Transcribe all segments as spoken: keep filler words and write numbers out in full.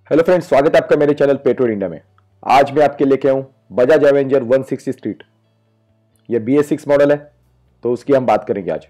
Hello friends, स्वागत है आपका मेरे चैनल पेट्रोल इंडिया में। आज मैं आपके लेके आऊँ Bajaj Avenger one sixty street. ये बी एस सिक्स मॉडल है, तो उसकी हम बात करेंगे आज।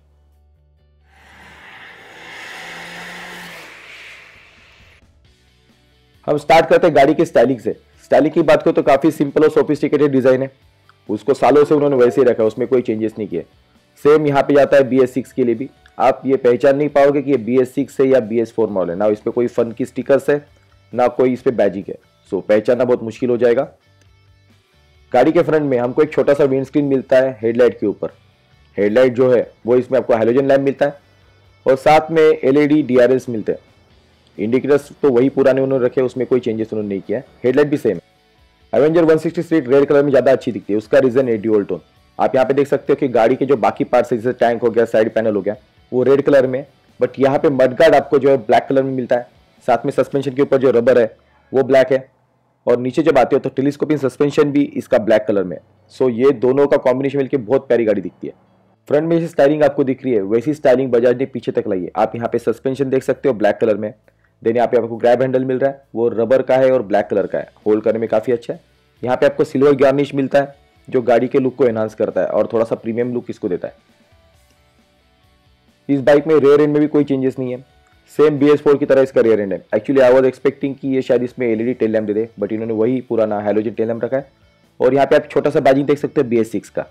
हम स्टार्ट करते हैं गाड़ी की स्टाइलिंग से। स्टाइलिंग की बात करो तो काफ़ी सिंपल और सोफिस्टिकेटेड डिज़ाइन है। उसको सालों से उन्होंने वैसे ही रखा है, उसमें कोई चेंजेस नहीं किए। सेम यहाँ पे जाता है बी एस सिक्स के लिए भी। आप ये पहचान नहीं पाओगे कि ये बी एस सिक्स है या बी एस फोर मॉडल है। ना इस पर कोई फन की स्टिकर्स है, ना कोई इस पर बैजिंग है। सो पहचानना बहुत मुश्किल हो जाएगा। गाड़ी के फ्रंट में हमको एक छोटा सा विंडस्क्रीन मिलता है हेडलाइट के ऊपर। हेडलाइट जो है वो इसमें आपको हैलोजन लैम्प मिलता है और साथ में L E D D R Ls मिलते हैं। इंडिकेटर्स तो वही पुराने उन्होंने रखे, उसमें कोई चेंजेस उन्होंने नहीं किया है। हेडलाइट भी सेम है। Avenger one sixty street red colour में ज़्यादा अच्छी दिखती है। उसका रीजन है ड्यूअल टोन। आप यहाँ पे देख सकते हो कि गाड़ी के जो बाकी पार्ट्स है, जैसे टैंक हो गया, साइड पैनल हो गया, वो रेड कलर में, बट यहाँ पे मडगार्ड आपको जो है ब्लैक कलर में मिलता है। साथ में सस्पेंशन के ऊपर जो रबर है वो ब्लैक है और नीचे जब आते हो तो टेलीस्कोपिंग सस्पेंशन भी इसका ब्लैक कलर में। सो ये दोनों का कॉम्बिनेशन मिलकर बहुत प्यारी गाड़ी दिखती है। फ्रंट में जैसे स्टाइलिंग आपको दिख रही है वैसी स्टाइलिंग बजाज ने पीछे तक लाई है। आप यहाँ पे सस्पेंशन देख सकते हो ब्लैक कलर में। देन यहाँ पे आपको ग्रैब हैंडल मिल रहा है, वो रबर का है और ब्लैक कलर का है। होल्ड करने में काफी अच्छा है। यहाँ पे आपको सिल्वर गार्निश मिलता है जो गाड़ी के लुक को एनहांस करता है और थोड़ा सा प्रीमियम लुक इसको देता है। इस बाइक में रेयर एंड में भी कोई चेंजेस नहीं है। सेम बी एस फोर की तरह इसका रेयर एंड है। एक्चुअली आई वाज एक्सपेक्टिंग कि ये शायद इसमें L E D tail lamp दे दे, बट इन्होंने वही पुराना हैलोजन टेल लैम्प रखा है। और यहाँ पे आप छोटा सा बैजिंग देख सकते हैं बी एस सिक्स का।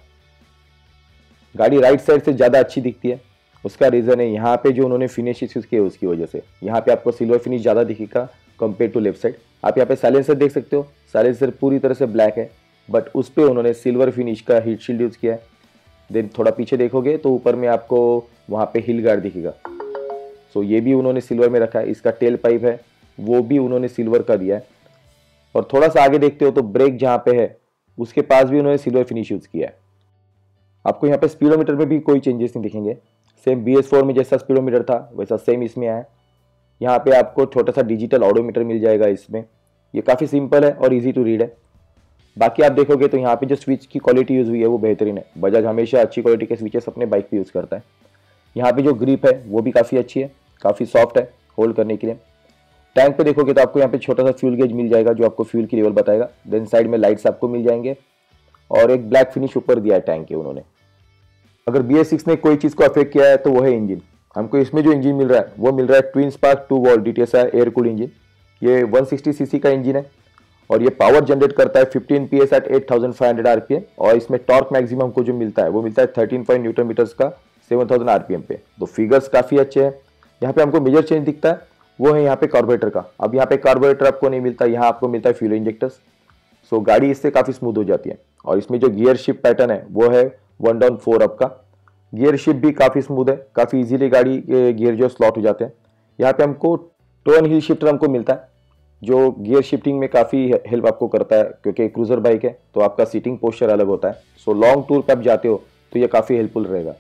गाड़ी राइट साइड से ज़्यादा अच्छी दिखती है। उसका रीज़न है यहाँ पे जो उन्होंने फिनिश यूज किए उसकी वजह से। यहाँ पे आपको सिल्वर फिनिश ज़्यादा दिखेगा कंपेयर टू लेफ्ट साइड। आप यहाँ पे साइलेंसर देख सकते हो, साइलेंसर पूरी तरह से ब्लैक है, बट उस पर उन्होंने सिल्वर फिनिश का हीट शील्ड यूज़ किया है। देन थोड़ा पीछे देखोगे तो ऊपर में आपको वहाँ पे हिल गार्ड दिखेगा। सो ये भी उन्होंने सिल्वर में रखा है। इसका टेल पाइप है वो भी उन्होंने सिल्वर का दिया है। और थोड़ा सा आगे देखते हो तो ब्रेक जहाँ पे है उसके पास भी उन्होंने सिल्वर फिनिश यूज़ किया है। आपको यहाँ पे स्पीडोमीटर में भी कोई चेंजेस नहीं दिखेंगे। सेम बी एस फोर में जैसा स्पीडोमीटर था वैसा सेम इसमें आया है। यहाँ पे आपको छोटा सा डिजिटल ऑडोमीटर मिल जाएगा इसमें। ये काफ़ी सिंपल है और इजी टू रीड है। बाकी आप देखोगे तो यहाँ पे जो स्विच की क्वालिटी यूज़ हुई है वो बेहतरीन है। बजाज हमेशा अच्छी क्वालिटी के स्विचेस अपने बाइक पे यूज़ करता है। यहाँ पे जो ग्रिप है वो भी काफ़ी अच्छी है, काफ़ी सॉफ्ट है होल्ड करने के लिए। टैंक पे देखोगे तो आपको यहाँ पे छोटा सा फ्यूल गेज मिल जाएगा जो आपको फ्यूल की लेवल बताएगा। देन साइड में लाइट्स आपको मिल जाएंगे और एक ब्लैक फिनिश ऊपर दिया है टैंक के उन्होंने। अगर बी एस सिक्स ने कोई चीज़ को अफेक्ट किया है तो वो है इंजन। हमको इसमें जो इंजन मिल रहा है वो मिल रहा है twin spark two valve D T S I air cooled engine. ये वन सिक्सटी सी सी का इंजन है और ये पावर जनरेट करता है fifteen P S at eight thousand five hundred R P M. और इसमें टॉर्क मैक्सिमम हमको जो मिलता है वो मिलता है थर्टीन पॉइंट न्यूटन मीटर्स का seven thousand R P M पे। तो फिगर्स काफ़ी अच्छे हैं। यहाँ पे हमको मेजर चेंज दिखता है वो है यहाँ पे कार्बोरेटर का। अब यहाँ पे कार्बोरेटर आपको नहीं मिलता, यहाँ आपको मिलता है फ्यूल इंजेक्टर्स। सो गाड़ी इससे काफ़ी स्मूथ हो जाती है। और इसमें जो गियर शिफ्ट पैटर्न है वो है वन डाउन फोर अप का। गियर शिफ्ट भी काफ़ी स्मूथ है, काफ़ी इजीली गाड़ी के गियर जो स्लॉट हो जाते हैं। यहाँ पे हमको टोन हिल शिफ्टर हमको मिलता है जो गियर शिफ्टिंग में काफ़ी हेल्प आपको करता है, क्योंकि क्रूजर बाइक है तो आपका सीटिंग पोस्चर अलग होता है। सो लॉन्ग टूर पे आप जाते हो तो ये काफ़ी हेल्पफुल रहेगा।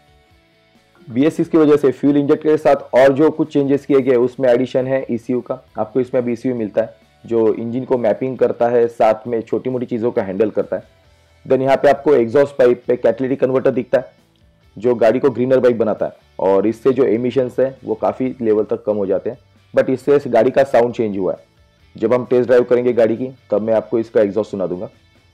बी एस सिक्स की वजह से फ्यूल इंजेक्टर के साथ और जो कुछ चेंजेस किए गए उसमें एडिशन है ई सी यू का। आपको इसमें अब ई सी यू मिलता है जो इंजन को मैपिंग करता है, साथ में छोटी मोटी चीज़ों का हैंडल करता है। देन यहाँ पे आपको एग्जॉस्ट पाइप पे कैटलिटिक कन्वर्टर दिखता है जो गाड़ी को ग्रीनर बाइक बनाता है और इससे जो एमिशंस है वो काफ़ी लेवल तक कम हो जाते हैं। बट इससे इस गाड़ी का साउंड चेंज हुआ है। जब हम टेस्ट ड्राइव करेंगे गाड़ी की तब मैं आपको इसका एग्जॉस्ट सुना दूंगा।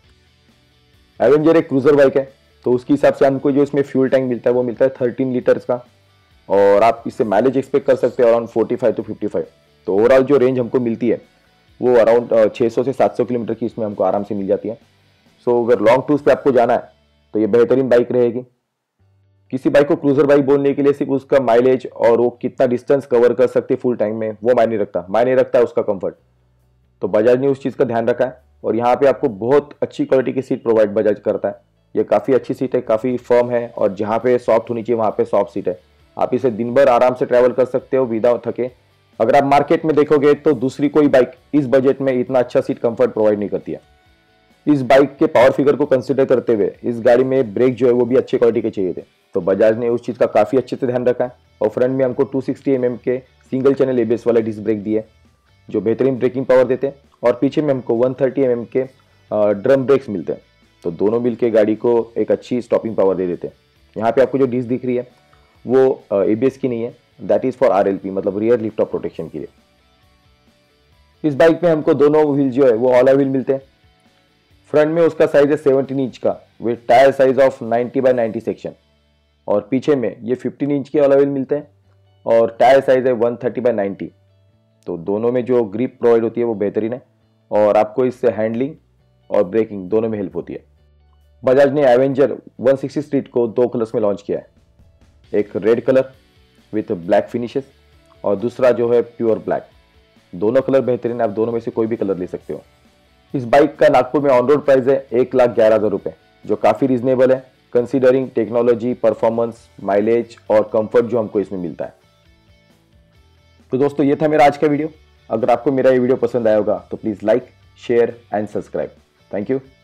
एवेंजर एक क्रूजर बाइक है तो उसके हिसाब से हमको जो इसमें फ्यूल टैंक मिलता है वो मिलता है थर्टीन लीटर्स का और आप इससे माइलेज एक्सपेक्ट कर सकते हो around forty five to fifty five. तो ओवरऑल जो रेंज हमको मिलती है वो अराउंड छः सौ से सात सौ किलोमीटर की इसमें हमको आराम से मिल जाती है। सो अगर लॉन्ग टूर्स पे आपको जाना है तो ये बेहतरीन बाइक रहेगी। किसी बाइक को क्रूजर बाइक बोलने के लिए सिर्फ उसका माइलेज और वो कितना डिस्टेंस कवर कर सकती है फुल टाइम में वो मायने रखता मायने रखता है उसका कंफर्ट। तो बजाज ने उस चीज़ का ध्यान रखा है और यहाँ पे आपको बहुत अच्छी क्वालिटी की सीट प्रोवाइड बजाज करता है। ये काफ़ी अच्छी सीट है, काफ़ी फर्म है और जहाँ पे सॉफ्ट होनी चाहिए वहाँ पे सॉफ्ट सीट है। आप इसे दिन भर आराम से ट्रैवल कर सकते हो विदाउट थके। अगर आप मार्केट में देखोगे तो दूसरी कोई बाइक इस बजट में इतना अच्छा सीट कंफर्ट प्रोवाइड नहीं करती है। इस बाइक के पावर फिगर को कंसिडर करते हुए इस गाड़ी में ब्रेक जो है वो भी अच्छे क्वालिटी के चाहिए थे, तो बजाज ने उस चीज़ का काफ़ी अच्छे से ध्यान रखा है। और फ्रंट में हमको टू सिक्सटी एम एम के single channel A B S वाले डिस्क ब्रेक दिए जो बेहतरीन ब्रेकिंग पावर देते हैं और पीछे में हमको वन थर्टी एम एम के ड्रम ब्रेक्स मिलते हैं। तो दोनों मिल के गाड़ी को एक अच्छी स्टॉपिंग पावर दे देते हैं। यहाँ पे आपको जो डिस्क दिख रही है वो ए बी एस की नहीं है, that is for R L P मतलब रियर लिफ्ट ऑफ प्रोटेक्शन के लिए। इस बाइक में हमको दोनों व्हील जो है वो ऑलॉय व्हील मिलते हैं। फ्रंट में उसका साइज है सेवनटीन इंच का with tyre size of ninety by ninety section, और पीछे में ये फिफ्टीन इंच के अलॉय व्हील मिलते हैं और टायर साइज है वन थर्टी बाय नाइंटी। तो दोनों में जो ग्रिप प्रोवाइड होती है वो बेहतरीन है और आपको इससे हैंडलिंग और ब्रेकिंग दोनों में हेल्प होती है। बजाज ने एवेंजर वन सिक्सटी स्ट्रीट को दो कलर्स में लॉन्च किया है, एक red colour with black finishes और दूसरा जो है प्योर ब्लैक। दोनों कलर बेहतरीन है, आप दोनों में से कोई भी कलर ले सकते हो। इस बाइक का नागपुर में ऑन रोड प्राइस है एक लाख ग्यारह हज़ार रुपये, जो काफ़ी रीजनेबल है कंसीडरिंग टेक्नोलॉजी, परफॉर्मेंस, माइलेज और कंफर्ट जो हमको इसमें मिलता है। तो दोस्तों ये था मेरा आज का वीडियो। अगर आपको मेरा ये वीडियो पसंद आया होगा तो please like, share and subscribe. Thank you.